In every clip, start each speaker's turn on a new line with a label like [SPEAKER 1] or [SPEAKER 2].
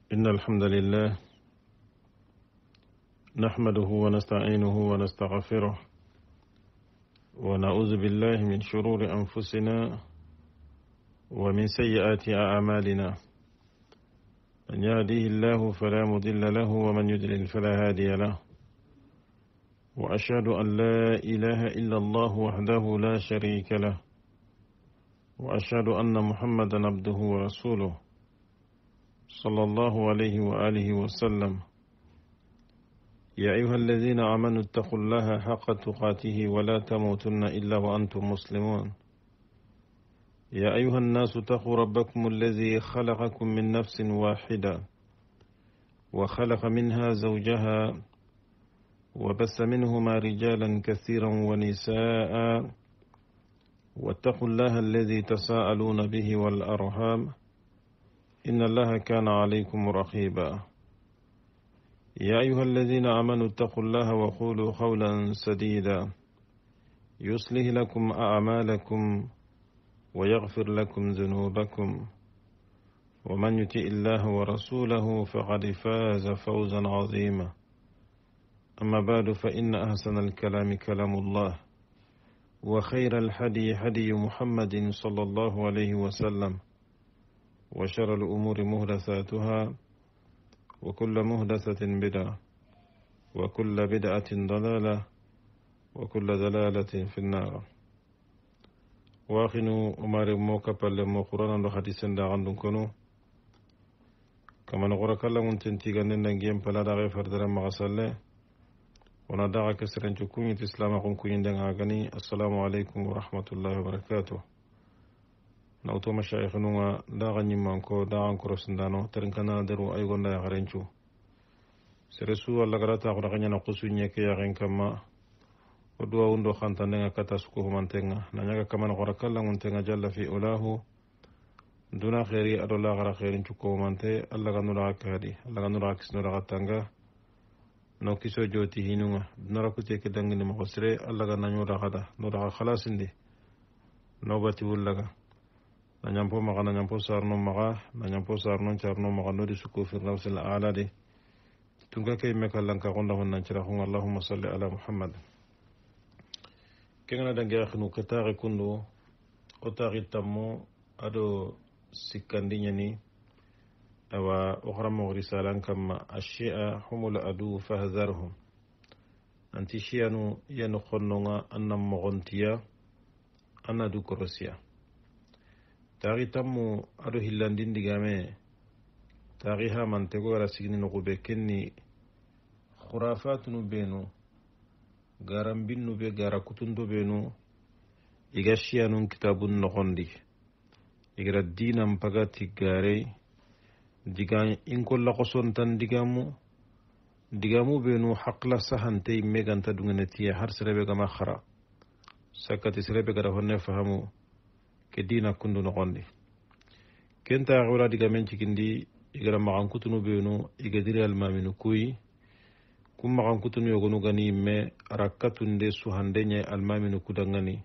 [SPEAKER 1] إن الحمد لله نحمده ونستعينه ونستغفره ونعوذ بالله من شرور أنفسنا ومن سيئات أعمالنا. من يهديه الله فلا مضل له ومن يضلل فلا هادي له، وأشهد أن لا إله إلا الله وحده لا شريك له، وأشهد أن محمدا عبده ورسوله صلى الله عليه وآله وسلم. يا أيها الذين آمنوا اتقوا الله حق تقاته ولا تموتن إلا وأنتم مسلمون. يا أيها الناس اتقوا ربكم الذي خلقكم من نفس واحدة وخلق منها زوجها وبث منهما رجالا كثيرا ونساء، واتقوا الله الذي تساءلون به والأرحام إن الله كان عليكم رقيبا. يا أيها الذين آمنوا اتقوا الله وقولوا قولا سديدا يصلح لكم أعمالكم ويغفر لكم ذنوبكم، ومن يطع الله ورسوله فقد فاز فوزا عظيما. أما بعد، فإن أحسن الكلام كلام الله، وخير الهدي هدي محمد صلى الله عليه وسلم، وشر الأمور محدثاتها، وكل محدثة بدعة، وكل بدعة ضلالة، وكل ضلالة في النار. واخنو أمار موكا بالمو قرآن دو حديث دا غندون كنو كما نقول كلا منتنتي غندن نجيم بلا دا غير فردر مغسل وندعا كسرن جكوني تسلام قم كوين دنغا غني. السلام عليكم ورحمة الله وبركاته. نوتو مشايخنو دا غني مانكو دا انكرو سندانو ترنكنا درو اي غندا غرنچو سرسو الله غراتا غنغنا نقصو نيكي يغن كما ودوا وندو خانتانغا كاتاسكو همانتنغا نانيغا كمان غركالا منتنغا جل في أولاه دونا خيري أدو لا غرا خيرين چوكو همانتي الله غنورا كهدي الله غنورا كسنورا غتانغا نو كيسو جوتي هينوغا نورا كتيك دنغني مغسري الله غنانيورا غدا نورا خلاصندي نوباتي ولغا نanyampo maga nanyampo sarno maga nanyampo sarno charno maga nodi suku firdaus al aala de tunga kay mekallan ka gonda hon nancira hon allahumma salli ala muhammad. Kengana dangi akhnu katari kundu otari tammo ado sikandinya ni awa ukhramu risalan kama ashia humul adu fahzarhum anti shianu yanu khonnonga annam mogontiya anadu korosiya. Tari tammu ado hillandin digame tari ha mantego gara signi no be kenni khurafatunu benu garambinnu be gara kutundo benu igashiyanun kitabun nogondi igra dinam pagati gare diga inkolla qosontan digamu benu haqla sahante meganta dunganetiya har serebe gama khara sakati serebe gara honne fahamu ke dina kundu nogondi kenta gawla diga men cikindi igara magan kutunu benu igadiri almaminu kuyi kum magan kutunu yogonu gani me rakkatunde suhandenya almaminu kudangani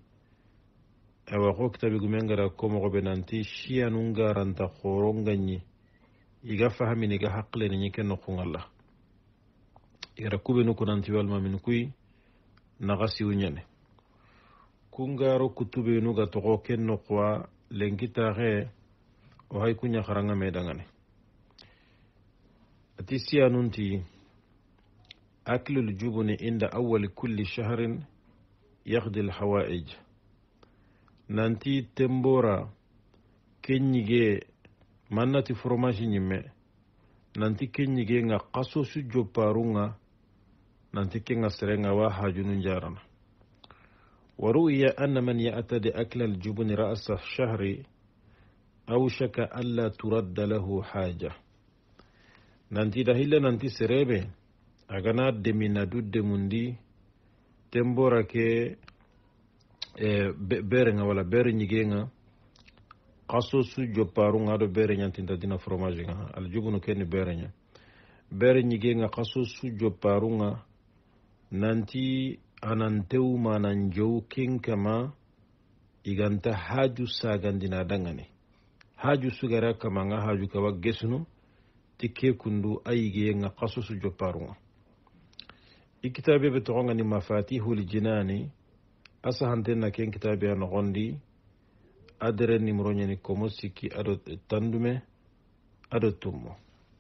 [SPEAKER 1] awa ko kitabi gumengara ko mo be nanti shiyanun garanta khoronganyi iga fahamini ga haqle ni ken no khungalla igara kubenu kunanti almaminu kuyi nagasi unyane kungaro kutube nuga togo kenno kwa lenkita ge o hay kunya kharanga medangane atisiya nunti aklu aljubni inda awwal kulli shahrin yakhdi alhawaij nanti tembora kenyige manati fromage nyimme nanti kenyige nga qaso su joparunga nanti kenga serenga wa hajunun jarana. وروي أن من يعتدي أكل الجبن رأس الشهر أوشك ألا ترد له حاجة. نانتي دهيلا نانتي سريبه أغنى دمنا دود مندي تنبورا كي بيرنغا ولا بيرنجيغا قصو سجو بارونغا دو بيرنجا تنددين فروماجيغا الجبن كيني بيرنجيغا قصو سجو بارونغا نانتي anantew manan jow ken kama iganta haju sagandina dangane haju sugara kama nga haju kawa gesunu تكي كندو أيجي قصص جبارون كتابي بتغني مفاتيح الجنان أسهنتنا كين كتابي أنا غندي أدرني مروني كوموسيكي أدو تندمه أدو تومو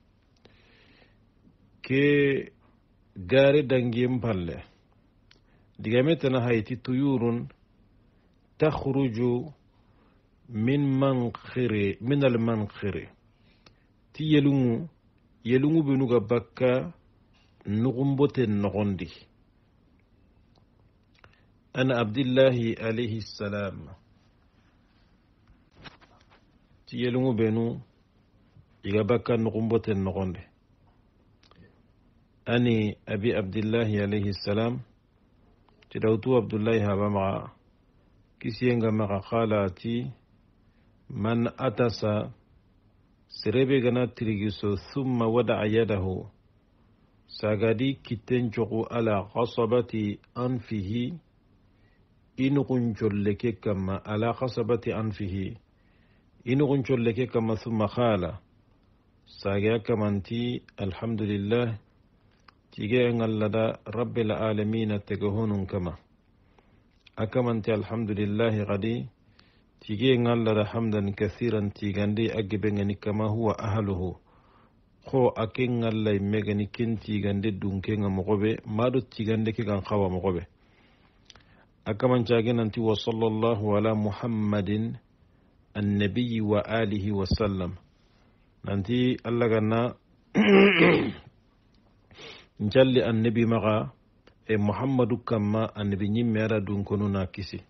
[SPEAKER 1] كي غاري دنجيم بالله ديغامتنا هايتي طيور تخرج من المنخر تي يلونغو بنوغا بكا نغمبوت النغندي أنا عبد الله عليه السلام تي يلونغو بنو يغا بكا نغمبوت النغندي أني أبي عبد الله عليه السلام تدوتو عبد الله هبا مع كسينغا مع خالاتي من أتسا سربي غنا تريجسو ثم ودع يده ساغادي كتنجو على قصبة أنفه إن قنجل لك كما على قصبة أنفه إن قنجل لك كما ثم قال ساغا كمانتي الحمد لله تيجي لدى رب العالمين تجهون كما أكمنتي الحمد لله غدي تيجي لدى حمدا كثيرا تيجاندي أجبنني كما هو أهله خو أكين الله يمغني كن تيجاندي دونكين مغوبة مادو تيجاندي كان خوا مغوبة أكمن جاجن أنت وصلى الله على محمد النبي وآله وسلم أنتي الله جنا نجلي النبي مغا محمد كما النبي نميرا دون كنونا كيسي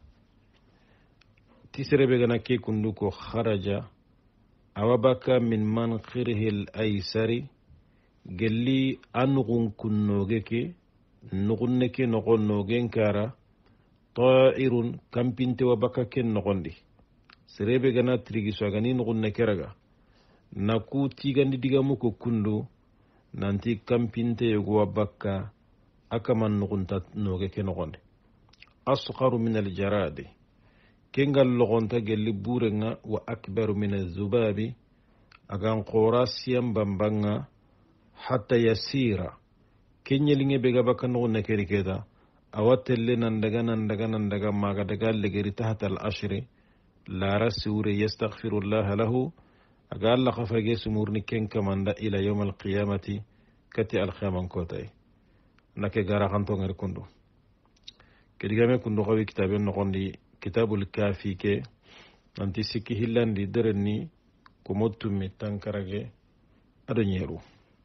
[SPEAKER 1] تسرى بغنا كي كندوكو خرج أوبك من منخره الأيسر قلي أنغن كنوغيكي نغنكي نغن نوغين كارا طائر كم بنت وبكا كن نغندي سرى بغنا تريغي سواغاني نغن كرغا نكو تيغاندي ديغاموكو كندو nanti kampinte yogo bakka akaman nugunta noge ke nogonde asqaru min aljaradi kengal logonta gelli burenga wa akbaru min azubabi agan qorasiyam bambanga hatta yasira kenyelinge bega bakka nogonne kerikeda awatelle nandaga maga daga legeri tahta al-ashri la rasure yastaghfirullah lahu أقال لك فجيس مورني كن كمان دا إلى يوم القيامة كتي الخيام كوتاي نك جارا خانتون غير كندو كديغامي كندو قوي كتابين نقولي كتاب الكافي كي أنتي سكي هلان دي درني كموتو ميتان كراجي أدنيرو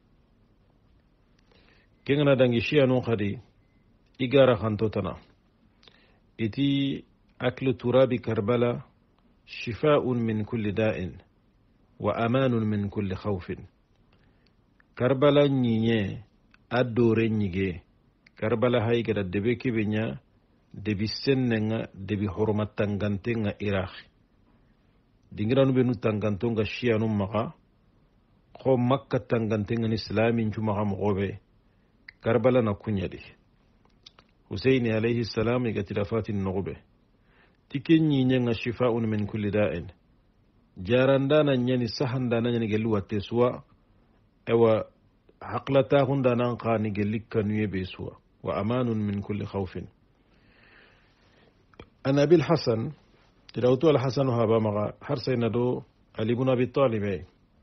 [SPEAKER 1] كيغنا دانجي شيانو خدي إيغارا خانتو تنا إتي أكل تراب كربلاء شفاء من كل داء وأمان من كل خوف كربلا نيني أدوري نيجي كربلا هاي كده دبي كبنيا دبي سننga دبي حرمة تنغانتنga إراخ دينغرانو بنو تنغانتونغا شيانو مغا خو مكة تنغانتنga نسلامي نجو مغا مغوبي كربلا نكونيا دي حسين عليه السلام يغتلافات النغوبي تكين نينيا شفاء من كل داء jarandana nyani sahandana nyani gelu watte suwa ewa haqlata hundana qani gelika nuye be suwa wa amanun min kulli khawfin ana bil hasan tilawtu al hasan haba maga harsayna do ali ibn abi talib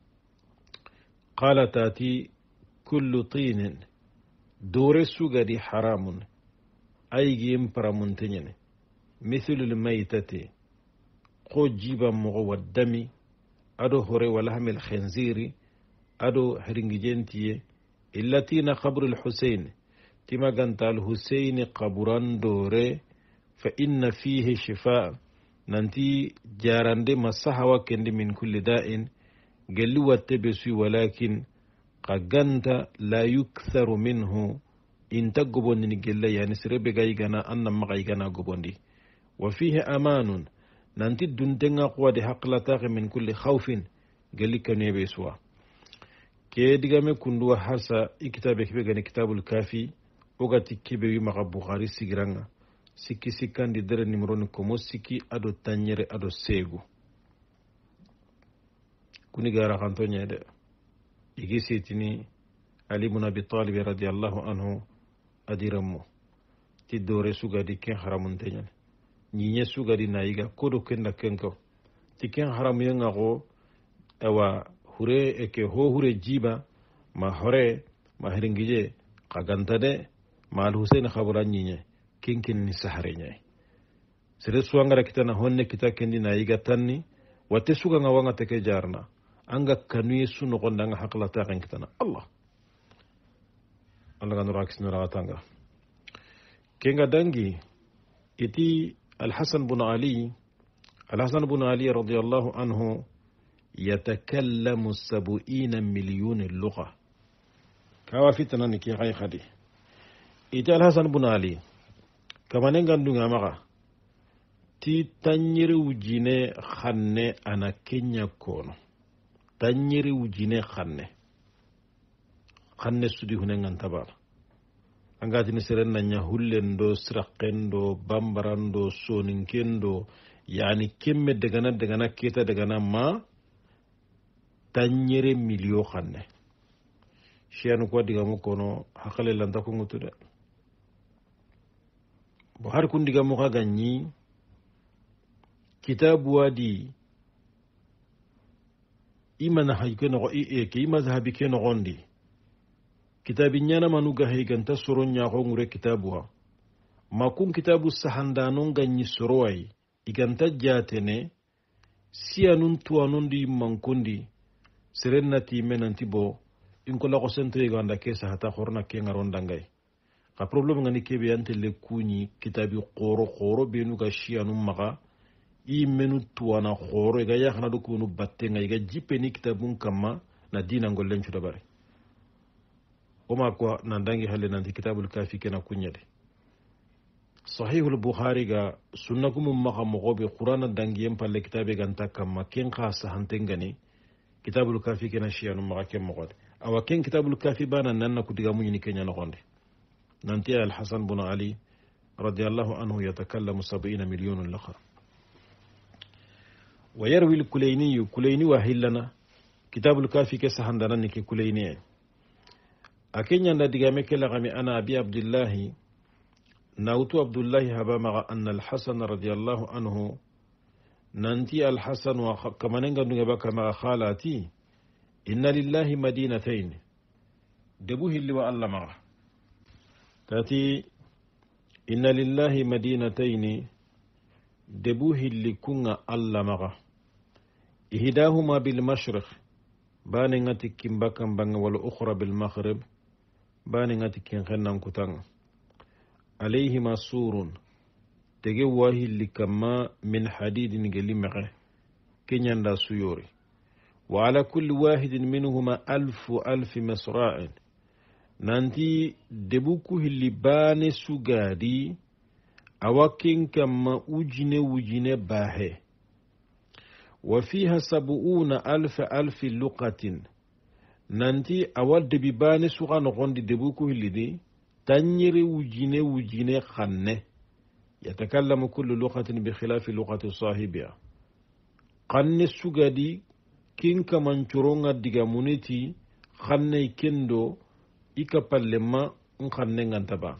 [SPEAKER 1] qala tati kullu tin dore sugadi haramun aygim paramuntenyane mithlu al maytati قو جيبا مغو والدمي أدو هوري ولحم الخنزير أدو هرنجينتي التي قبر الحسين تما قنت الحسين قبران دوري فإن فيه شفاء ننتي جاران دي مسحة وكند من كل داء قلوا التبسي ولكن قنت لا يكثر منه إن تقبون نقل يعني سربي غايغانا أنما غايغانا قبون دي وفيه أمان nanti duntenga kuwa de haqlataqe min kulli khawfin gali kanebe suwa ke digame kunduwa harsa ikitabe kibe gani kitabul kafi ogati kibe wi maga bukhari sigiranga sikki sikkandi dere nimero ni komo sikki ado tanyere ado segu kuni gara kanto nyede igi sitini Ali ibn Abi Talib radiyallahu anhu adirammo ti dore sugadi ken haramunte ñani ñiñe sugadi nayiga kodo kenda kenko ti ken haramuyenga go awa hure eke ho hure jiba ma hore ma heringije kaganta de ma al Hussein khabura ñiñe kenken ni sahare ñay sere suwangara kitana honne kita kendi nayiga tanni wate suga nga wanga teke jarna anga kanuye suno gonda nga hakla taqen kitana Allah ga nura kisna ragatanga kenga dangi iti al-Hasan bin Ali radiyallahu anhu yatakallamu 70 milyon lugha kawa fitana ni ki hay khadi iti al-Hasan bin Ali kamane ngandunga maka ti tanyiri wujine khanne ana Kenya kono tanyiri wujine khanne sudi hunen tabar angati ni seren nanya hullendo siraqendo bambarando soninkendo yani kemme degana keta degana ma tanyere milio khanne shianu ko diga mu kono hakale lanta ko ngutude bo har kun diga mu ka ganyi kitabu wadi imana haykeno ke imazhabi keno gondi kitabi nyana manuga hayganta soronya ko ngure kitabuwa makun kitabu sahandanon ganyi sorowai iganta jatene siyanun tuwanun di mankundi serennati menanti bo in ko la ko sento iganda ke sahata khorna ke ngaron dangay ka problem ngani kebe yante le kunyi kitabi qoro benu ga shiyanun maga i menu tuwana khoro ga yakhna do kunu batte ngay ga jipeni kitabun kama na dina ngollen chuda bare oma ko nandangi halle nanti kitabul kafi kena kunyade sahihul bukhari ga sunnakum makha mogobe qur'ana dangi yem palle kitabe ganta kama ken khasa hantengani kitabul kafi kena shiyanu makha kem mogode awa ken kitabul kafi bana nanna ku diga munyini kenya no gonde nanti al-Hasan bin Ali radiyallahu anhu yatakallamu 70 milyon lakha ويروي الكليني وهلنا كتاب الكافي كسهندنا نكي كليني أكين يندى دقامك لغمي أنا أبي عبد الله ناوتو عبد الله هبا أن الحسن رضي الله عنه ننتي الحسن وكمان نغبا كما خالاتي إن لله مدينتين دبوه اللي وألا معه تاتي إن لله مدينتين دبوه اللي كنا ألا معه إهداهما بالمشرق باني ngati kimbakan banga wal ukhra bil maghrib bani ngati ken khennan kutang alayhima surun tege wahi likama min hadidin gelimere kenyanda suyori wa ala kulli wahidin minhuma alf misra'in nanti debuku hilli bani sugadi awakin kama ujine bahe وفيها 70,000 لغة ننتي أول دبيباني سوغا نغوندي دبوكو هلدي تنيري وجيني خنة يتكلم كل لغة بخلاف لغة صاحبها خنة سوغا دي كين كمان چورونغا ديغا مونيتي خنة كندو إيكا باللما نخنة نغانتبا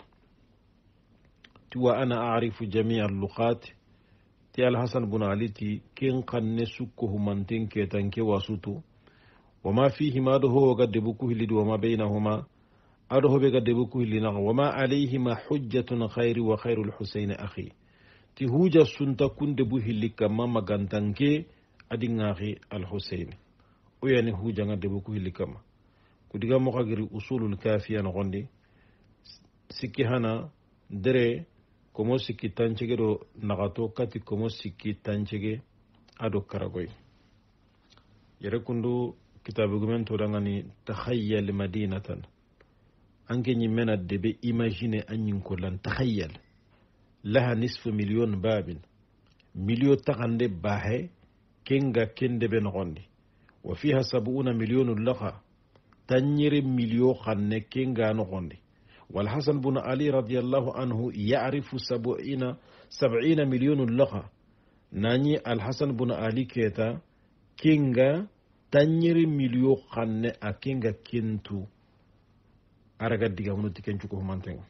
[SPEAKER 1] توا أنا أعرف جميع اللغات ti al-Hasan bin Ali ti ken kanne sukko humantin ke tanke wasutu wama fihi ma do ho ga debuku hilidi wama bainahuma ado ho be ga debuku hilina wama alayhima hujjatun khairi wa khairul Husayn akhi ti huja sunta kunde bu hilika mama gantanke adingahi al-Husayn o yani huja nga debuku hilikama kudiga mo khagiri usulul kafiya no gonde sikki hana dere komo sikki tancege do nagato kati komo sikki tancege ado karagoy yere kundu kitabu gumen to dangani takhayyal madinatan anke nyi mena debe imagine anyin ko lan takhayyal laha nisfu milyon babin milyo takande bahe kenga kende ben gondi wa fiha 70 milyon lakha tanyire milyo khanne kenga no gondi والحسن بن علي رضي الله عنه يعرف 70 مليون لغة ناني الحسن بن علي كيتا كينغا tanyere milio xanne a kenga kentu araga digamunuti kencuko humantenga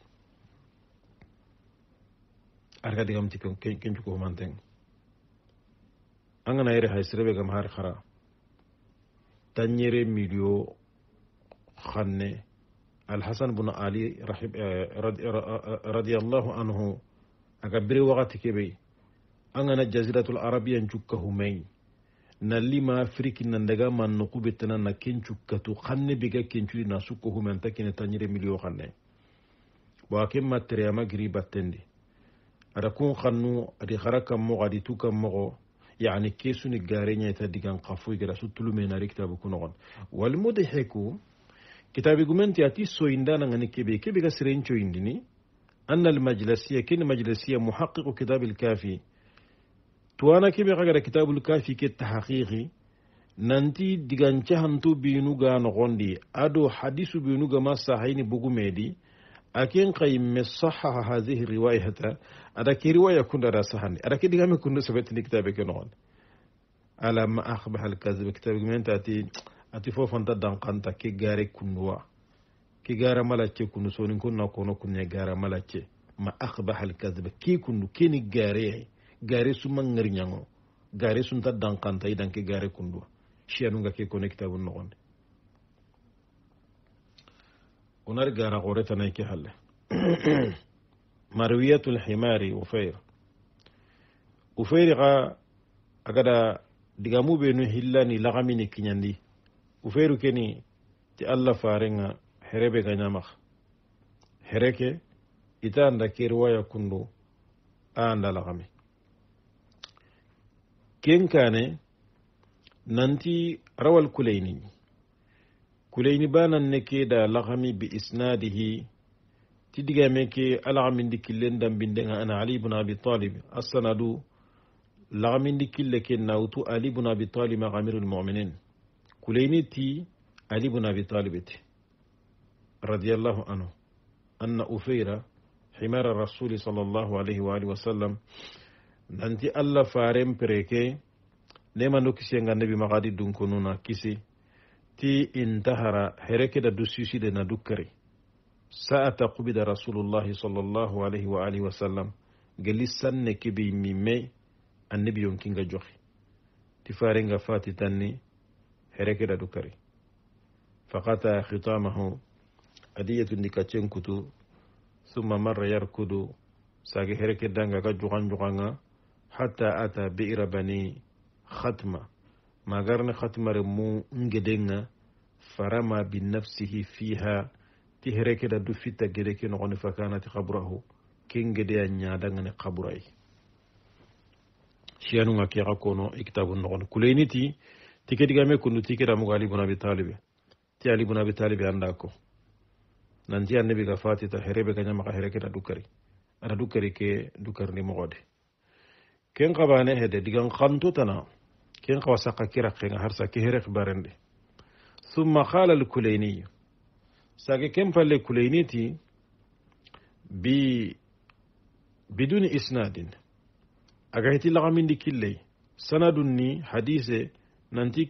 [SPEAKER 1] araga digamuti kencuko humantenga angana yere hay sirebe gam har khara tanyere milio xanne الحسن بن علي رضي الله عنه أكبر وقت كبي أنا جزيرة العربية نشكه مين نلما فريق نندجا من نقوبتنا نكين شكتو خن بيجا كينشلي نسوكه من تكين تنير مليون خنّة وأكيد ما تري ما قريبة تندي أركون خنّو أدي خرك مو أدي توك مو يعني كيسون الجارين يتدقن قفوي كده ستلو من ركتاب كونون والمضحكو كتاب جمنتي أتي سويندانا عن كبي كسرين شويندني أن المجلسية كن مجلسية محقق كتاب الكافي توانا كبي غير كتاب الكافي كالتحقيقي ننتي ديغانچه هنتو بينوغا نغوندي أدو حديث بينوغا ما صحيني بوغميدي أكين قيم صحح هذه الرواية أدا كي رواية كنا راسحاني أدا كي ديغامي كنا سبتني كتابك نغون على ما أخبح الكذب كتاب جمنتي ati fofanta dankanta ke gare kunduwa ke gara malace kunu sonin kunna kono kunne gara malace ma akhbah al kadhib ki kundu kini gare su mangar nyango gare sun ta dankanta idan ke gare kunduwa shi anunga ke connecta bun non onar gara goreta nay ke halle marwiyatul himari ufayr ga agada digamu benu hillani lagamini kinyandi ufeeru keni ti Allah farenga herebe ganyamak hereke ita anda kirwaya kundu anda lagami kenkane nanti rawal kulayni banan neke da lagami bi isnadihi ti diga meke alagamin dikillen dambinden ana Ali ibn Abi Talib as-sanadu lagamin dikille ken nautu Ali ibn Abi Talib amirul mu'minin كلينتي علي بن أبي طالب رضي الله عنه أن أفيرة حمار الرسول صلى الله عليه وآله وسلم ننتي الله فارم بريكي نما نكسي عن النبي مغادي دون كنونا كسي تي انتهر هركي دا دوسيسي دا ندكري ساعة قبض رسول الله صلى الله عليه وآله وسلم قال لي سنك بميمي النبي يمكن جوخي تفارنغ فاتي تاني هركي دا دكري فقطع ختامه أدية نكاتين كتو ثم مر يركض ساقي هركي دانغا جوغان حتى أتى بئر بني ختمة ما قرن ختمة رمو نجدنغا فرمى بنفسه فيها تهركي دا دفتا جريكي نغني فكانت قبره كين جديا نيادنغني قبره شيانوغا كيغا كونو اكتاب نغني كلينيتي tike digame kunu tike da mugo Ali ibn Abi Talib ti Ali ibn Abi Talib anda ko nanti annabi ga fatita herebe ga nyama ka hereke da dukari ke dukar ni mogode ken qabane hede digan khantu tana ken qawsa kira ken harsa ke herek barende thumma qala al-Kulayni sage ken falle Kulayniti biduni isnadin aga hiti lagamin dikille sanadunni hadise nanti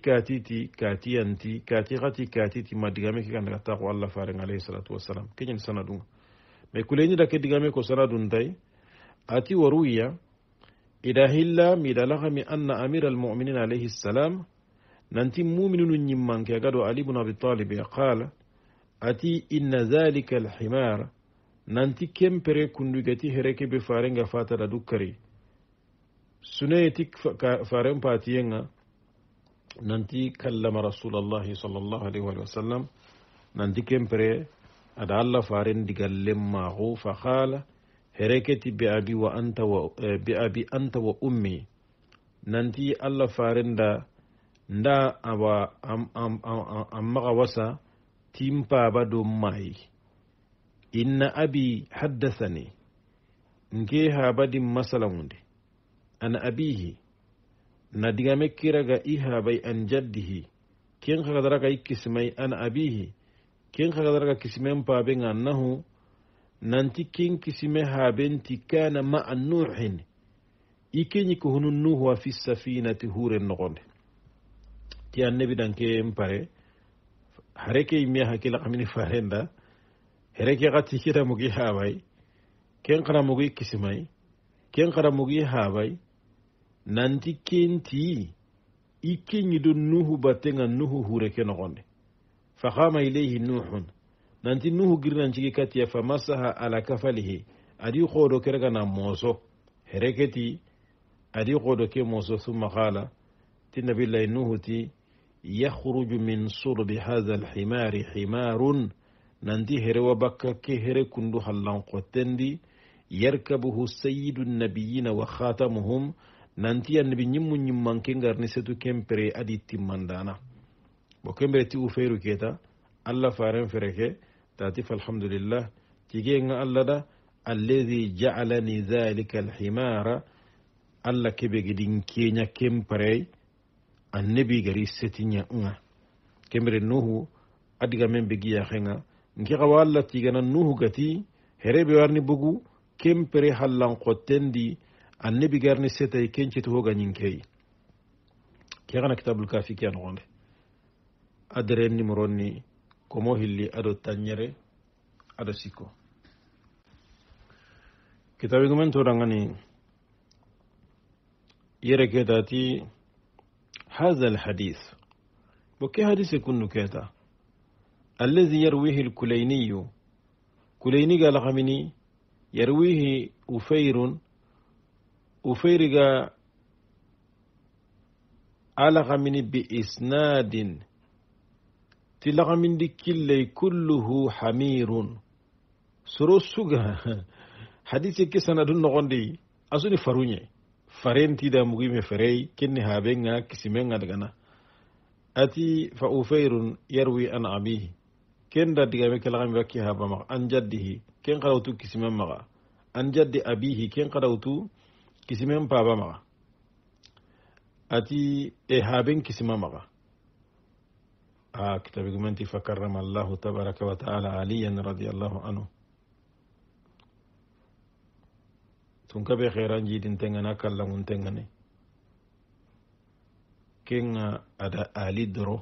[SPEAKER 1] katiti ma digame ki kan daga taqwa Allah faring alayhi salatu wassalam kenyen sanadun me kuleni da ke digame ko sanadun dai ati waruya ida hilla mi dalagami anna amir almu'minin alayhi salam nanti mu'minun nyimman ke gado Ali ibn Abi Talib qala ati inna zalika alhimar nanti kempere kundugati hereke be farenga fata da dukkari sunetik faren patiyenga nanti kallama Rasulullah sallallahu alaihi wa sallam nanti kempere ada Allah farin digallem mahu fa qala hereketi bi abi anta wa ummi nanti Allah farin da nda awa amma wasa timpa bado mai inna abi haddathani nke ha badin masalamunde an abihi na diga me kiraga iha bai an jaddihi kin kaga daraga ikismai an abihi kin kaga daraga kismen pa ben annahu nanti kin kisme ha benti kana ma nuhin ikeni ko hunun nuhu fi safinati huren nogonde ti annabi danke mpare hareke imme hakila kamini farenda hereke gati kita mugi hawai ken kara mugi kisimai ken kara mugi hawai nanti kenti ikenyi do nuhu batenga nuhu hureke nogonde faqama ilayhi nuhun nanti nuhu girnan cigi katiya famasaha ala kafalihi adi qodo kerga na moso hereketi adi qodo ke moso thumma qala tinna billahi nuhu ti yakhruju min surbi hadha alhimari himarun nanti herewa bakka ke here kundu hallan qotendi yarkabuhu sayyidun nabiyina wa khatamuhum nanti annabi nyimmu nyimman kengarni setu kempere adi timmandana bo kembere ti ufeeru keta alla faren fereke tatif alhamdulillah tigenga alla da alladhi ja'alani dhalika alhimara alla kebe gidin kenya kempere annabi gari setinya nga kembere nuhu adiga membe giya khenga ngi xawalla tigana nuhu gati herebe warni bugu kempere hallan qotendi annabi garni setay kenceti hoga nyinkey kegana kitabul kafi kiyan gonde adere numéro ni komo hilli ado tanyere ado siko kitabi gumen to dangani yere kedati hadha alhadith boke hadith kunu keta الذي يرويه الكليني كليني قال غمني يرويه أفير على غمني بإسناد تلغمن دي كلي كله حمير سرو سوغا حديث كسنا دون نغندي أصني فروني فرين تيدا مغيمي فري كني هابينغا كسيمينغا دغنا أتي فأفير يروي عن أبيه كن دا دغامي كلغامي وكي هابا مغا عن جده كن قراوتو كسيمين مغا عن جد أبيه كن قراوتو كسيمين بابا مغا أتي إهابين كسيمين مغا كتاب قمنتي فكرم الله تبارك وتعالى عليا رضي الله عنه تنكبه خيران جيدين تنغنا كاللمون تنغني كن أدا آلي درو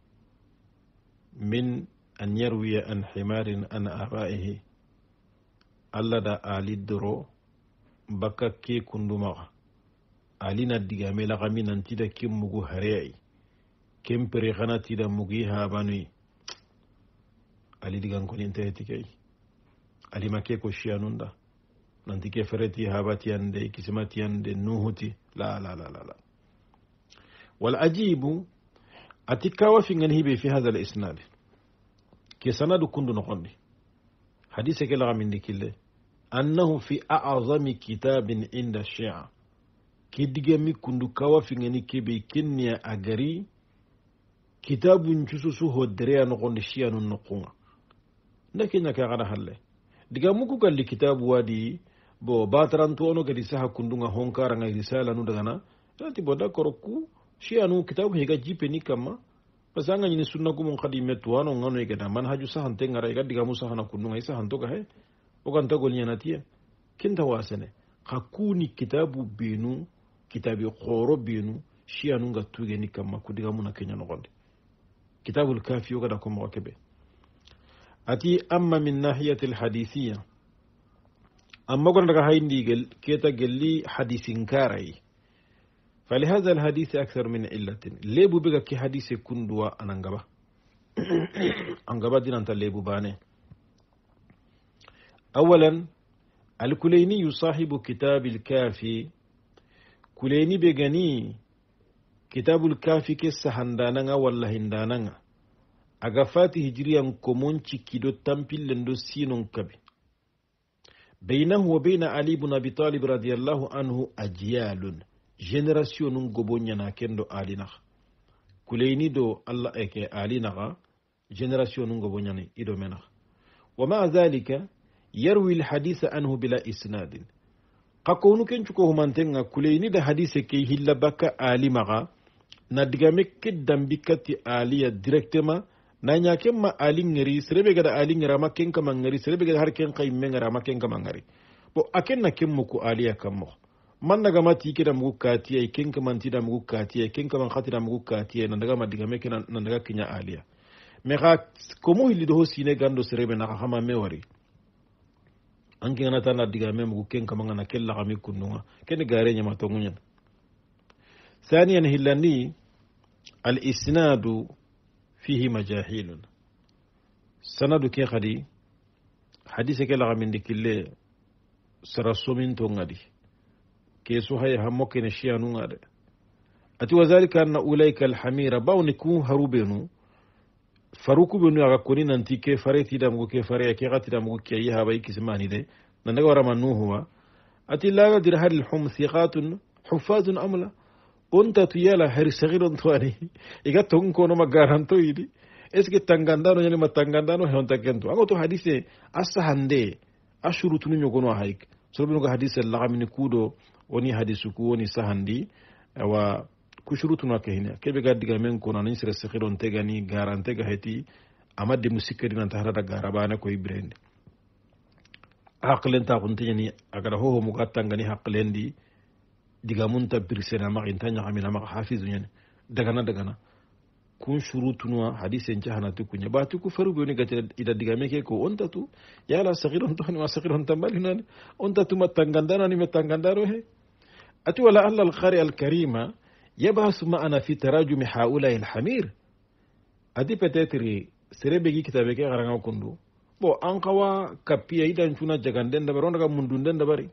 [SPEAKER 1] من أن يروي عن حمار عن آبائه الله دا آلي درو بكا كي كندوما آلينا ديغامي لغامي ننتيدا كي مغو هريعي كم بريغانا تيدا مغي هابانوي آلي ديغان كونين تهتكي آلي ما كي كوشيانون دا ننتي كي فرتي هاباتيان دي كسماتيان دي نوهتي لا لا لا لا لا والعجيب أتكاوى في غنهيبي في هذا الإسناد كي سند كندو نقندي حديث كلا من ديكيله أنه في أعظم كتاب عند الشيعة كي ديغامي كندو كاوى في غني كيبي كنيا أغري كتاب نجسوسو هو دريا نقندي شيعة نقونا لكن نكا هالله ديغامو كو كتاب وادي bo batarantono gadi saha kundunga honkara ngai risala nu dagana tati boda koroku shi anu kitabu higa jipe ni kama pasanga ni sunna ko mon khadi metwano ngano igada manhaju sahan tengara igadi gamu sahana kundunga isa hantoga he o kan tagol nyanatia kinta wasene hakuni kitabu binu kitabu khoro binu shi anu ngatuge ni kama kudiga muna kenya no gonde kitabul kafi o gada ko mo kebe ati amma min nahiyatil hadithiyya أما قلنا هاي كيتا قلي حديث كاري فلهذا الحديث أكثر من علة ليبو بيغا كي حديث كندوا أنانغبا أنغبا دين أنت ليبو باني أولا الكليني صاحب كتاب الكافي كليني بيغاني كتاب الكافي كيس هندانانا ولا هندانانا أغفات هجريا كومونشي كيدو تامبيل لندو سينون كبي بينه وبين علي بن أبي طالب رضي الله عنه أجيال جنراسيون غبونينا كندو آلينا كليني دو الله إكي آلينا جنراسيون غبونينا إدو منا ومع ذلك يروي الحديث عنه بلا إسناد قاكونو كنشكو همانتنغا كليني دا حديث كي هلا بكا آلي مغا ندغامك دمبكتي آلية ديركتما nanya kemma alin ngari serebe gada alin ngara maken kama ngari serebe gada har ken kay men ngara maken kama ngari bo aken na kemmu ku aliya kammo man daga mati kida mugu katiya ken kaman tida mugu katiya ken kaman khatida mugu katiya nan daga madiga me kenan nan daga kinya aliya me ga komo hilli do sine gando serebe na khama me wari anke ngana tan diga me mugu ken kaman na kella kami kununga ken gare nya matongunya ثانيا هلاني الإسناد فيه مجاهيل سند كي خدي حديث كلا من ديكله سرسومين تونغادي كيسو هي هموكين الشيانو غاد أتي وذلك أن أولئك الحمير باونكو هروبينو faruku benu aga koni nanti ke fare tida mugo ke fare ke gatida mugo ke yaha bai kismani de nanaga wara manuhuwa ati la dir hal hum thiqatun huffazun amla onta tuyala har sagiron twani iga ton ko no magaranto idi eske tangandano nyani matangandano he onta kento ango to hadise asahande ashuru tunu nyogo no haik so benu hadise lagamini kudo woni hadisu ku woni sahandi wa kushurutu na kehina kebe gaddiga men ko nan sira sekhiron tegani garante ga heti amade musikari nan tahara da garabana ko ibrende aqlen ta kunti ni agara ho mu gatanga ni haqlendi diga munta birsena ma intanya amina ma hafizu yani daga na kun shurutu no hadisen jahana to kunya ba tu ku faru be ni gati ida diga meke ko onta tu yala sekhiron to ni sekhiron tambali nan onta tu matangandana ni matangandaro he ati wala alla al qari al karima يبحث معنا في تراجم هؤلاء الحمير ادي بتاتري سربي كتابك غرانو كوندو بو انقوا كابيا يدان فونا جاغاندن دبر اونغا موندوندن دبر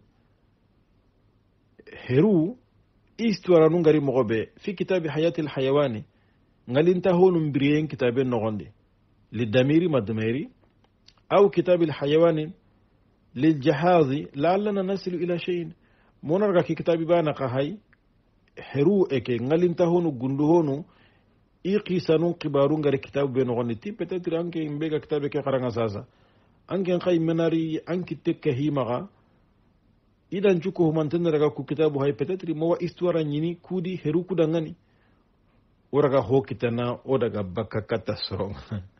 [SPEAKER 1] هيرو استوارا نغاري مغوبه في كتاب حياة الحيوان غالينتا هون مبريين كتابين نغوندي للدميري مدميري او كتاب الحيوان للجهاز لعلنا نصل الى شيء مونرغا كتابي بانا قهاي heru eke ngalinta honu gundu honu iqisanu qibaru ngare kitabu be no goniti peut-être anke mbega kitabe ke qaranga sasa anke khay menari anki tekke himaga idan juko humanten daga ku kitabu hay peut-être mo wa histoire nyini kudi heru kudangani oraga hokitana odaga bakka kata song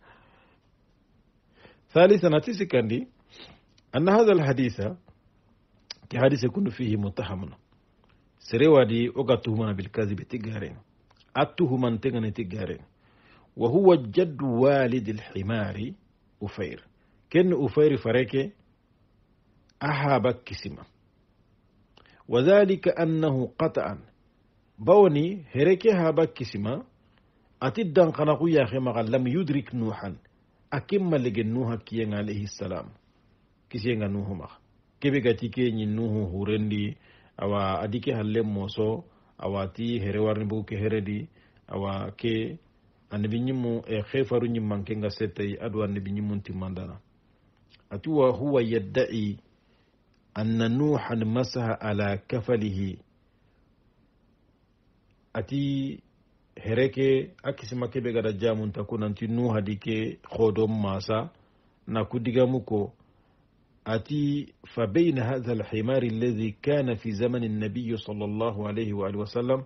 [SPEAKER 1] ثالثا نتسكندي أن هذا الحديث كحديث يكون فيه متهم سريوادي أغتهما بالكذب تجارين أتهما تغني تجارين وهو جد والد الحمار أفير كن أفير فريك أحابك كسما وذلك أنه قطعا بوني هريك هابك كسما أتدن قنقو يا خمغا لم يدرك نوحا أكما لغن نوحا كيان عليه السلام كسيان نوحا كيبغا تيكي نوحا هورندي awa adike halle moso awati here warni bu ke heredi awa ke annabi nyimu e khifaru nyimman ke ngasete adu annabi nyimun timandana atuwa huwa yad'i anna nuhan masaha ala kafalihi ati hereke akisima kebe gada jamun takunanti nuha dike khodom masa na kudigamuko أتي فبين هذا الحمار الذي كان في زمن النبي صلى الله عليه وآله وسلم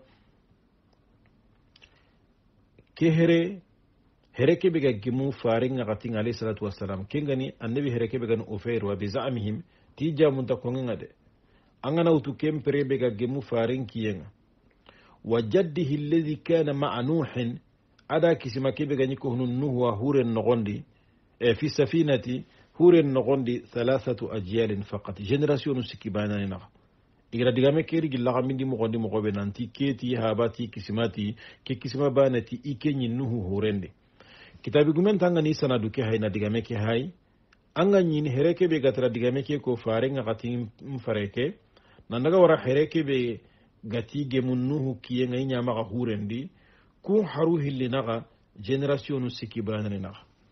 [SPEAKER 1] كهري هركي بيجا جمو فارين غتين عليه الصلاة والسلام كينغني النبي هركي بيجا أوفير وبزعمهم تيجا منتقون غد أنا وتو كم بري بيجا جمو فارين كينغ وجده الذي كان مع نوح أدا كسما كي بيجا نيكو نوح وهور النغندي في سفينة huren nogondi thalathatu ajyalin faqat generation sikibana na igra digame keri gillaga mindi mo gondi mo gobe nanti keti habati kisimati ke kisima banati ikenyi nuhu horende kitabi gumen tanga ni sanadu ke hayna digame ke hay anga nyini hereke be gatra digame ke ko fare ngati mfareke nandaga wara hereke be gati gemun nuhu kiye ngai nyama ga hurendi ku haru hillinaga generation sikibana na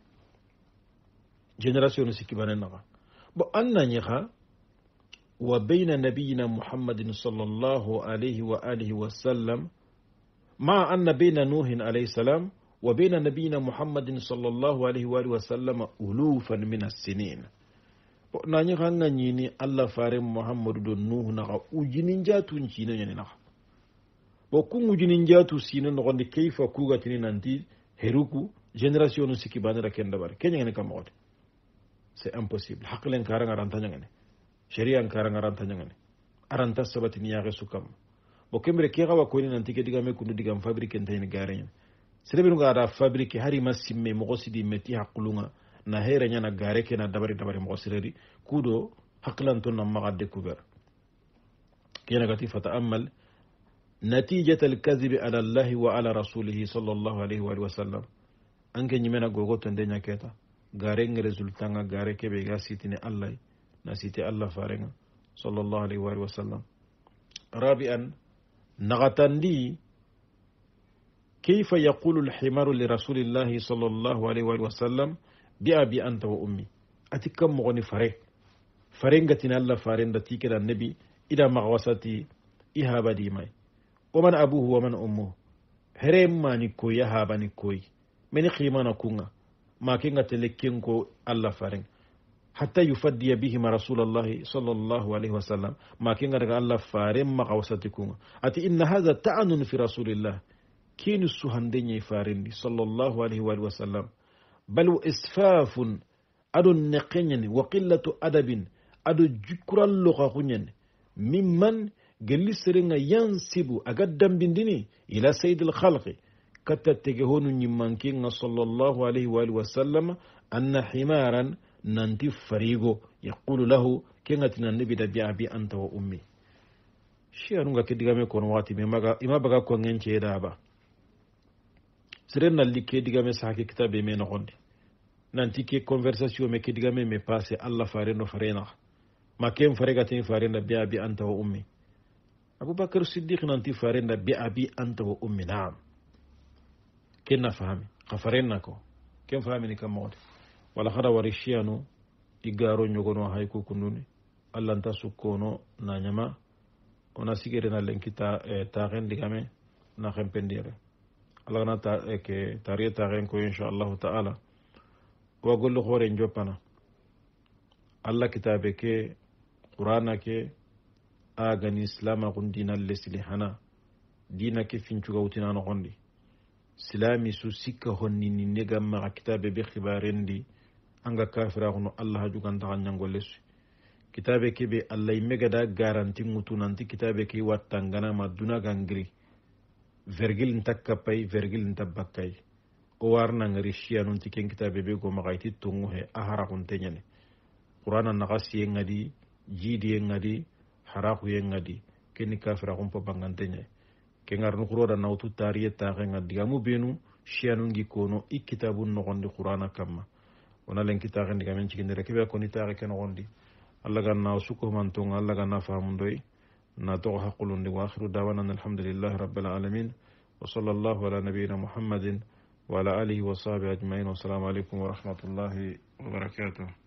[SPEAKER 1] جنراسيون سكيبان نغا بأن نيخا وبين نبينا محمد صلى الله عليه وآله وسلم مع أن بين نوح عليه السلام وبين نبينا محمد صلى الله عليه وآله وسلم ألوفا من السنين نيخا نيني الله فارم محمد دون نوح نغا وجنين جاتو نشينا يعني نغا وكون وجنين جاتو سينا نغا كيف كوغا تنين ننتي هيروكو جنراسيون سكيبان ركين دبار كين يعني كمغد c'est impossible haqlen karanga rantanya ngane sharia karanga rantanya ngane aranta sabatini yaxe sukam bo kembre ke xawa koyni nanti ke digame kundu digam fabrique ntayni gareña serebenu ga ada fabrique hari ma simme moxo sidi meti haqulunga na hereña na gare ke na dabari moxo sireri kudo haqilanto na maxa découvert kena gati fata'ammal نتيجة الكذب على الله وعلى رسوله صلى الله عليه وآله وسلم أنك نمنا غوغو تندنيا كيتا غارين رزولتانا غاري كبه غاسيتني الله نسيتي الله فارنا صلى الله عليه وآله وسلم رابعا نغتندي كيف يقول الحمار لرسول الله صلى الله عليه وآله وسلم بأبي أنت وأمي أتكم مغني فرنغتنا الله فارن دتيك النبي إلى مغوصتي إهابة ديماي ومن أبوه ومن أمه هرم ما نكوي هابا نكوي من خيمانا كونا ما كنا تلكينكو الله فارن حتى يفدي بهما رسول الله صلى الله عليه وسلم ما كنا الله فارن ما قوستكونا أتي إن هذا تعنن في رسول الله كين السهندين فارن صلى الله عليه وسلم بل إسفاف أدو النقين وقلة أدب أدو جكر اللغة ممن قال سرنا ينسب أقدم بندني إلى سيد الخلق كتتجهون يمانكين صلى الله عليه وآله وسلم أن حمارا ننتف فريقه يقول له كنتنا النبي دبيع بي أنت وأمي شيء أنك كدقامي كون واتي إما بقى كون ينشي دابا سرنا اللي كدقامي ساكي كتابي مين غندي ننتي كي كونفرساسيو مي كدقامي مي باسي الله فارينو فرينا ما كيم فريقاتين فارينا بيع بي أنت وأمي أبو بكر الصديق ننتي فارنا بأبي أنت وأمي نعم كنا فهمي خفرناكو كم فهمني كم موت ولا خدا ورشيانو إيجارو نيوغونو هايكو كنوني الله أنت سكونو نانيما وناسيكيرنا لنكتا تاغن ديكامي ناخم بنديره الله غنا تاريه تاغن كو إن شاء الله تعالى وأقول له خورين جوبانا الله كتابك قرآنك agani islama kun dina lesli hana dina ke fincuga wutina nogondi silami su sikka honni ni nega ma kitabe be khibarendi anga kafira kuno allah hajuganta kanyango lesu kitabe ke be allah mega da garanti mutunanti kitabe ke wattangana maduna gangri vergil ntakka pay vergil ntabakay o warna ngari shianun tiken kitabe be go magaiti tungu he ahara kun tenyane qur'ana nagasi ngadi jidi ngadi haraku yengadi keni kafira kumpa bangantenya kengar nukuro da nautu tariye tagenga digamu benu shianungi kono ikitabun nogondi qur'ana kamma wana len kitagen digamen cikindere kebe koni tage ken nogondi alla ganna suko mantonga alla ganna fahamundoi na to haqulundi wa akhiru dawana alhamdulillahi rabbil alamin wa sallallahu ala nabiyyina muhammadin wa ala alihi wa sahbihi ajma'in wa assalamu alaikum wa rahmatullahi wa barakatuh.